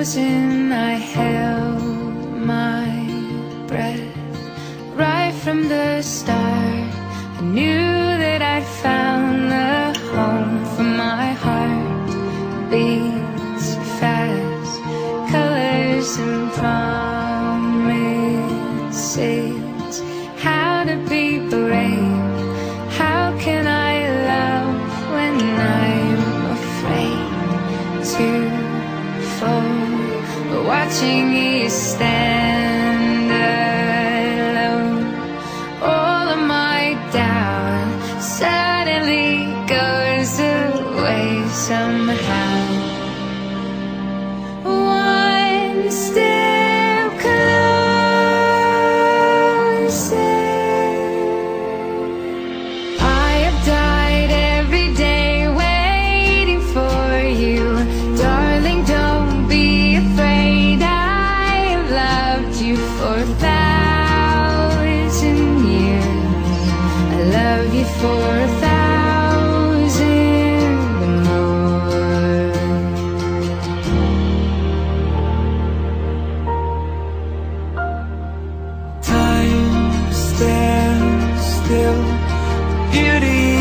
frozen, I held my breath. Right from the start, I knew that I'd found the home for my heart. Beats fast, colors and promises. How to be brave, how can I love when I'm afraid to fall? But watching you stand alone, all of my doubt suddenly goes away somehow. One step closer. I have died every day waiting for you. Darling, don't be afraid. I have loved you for 1,000 years. I love you for 1,000 more. Time stands still, beauty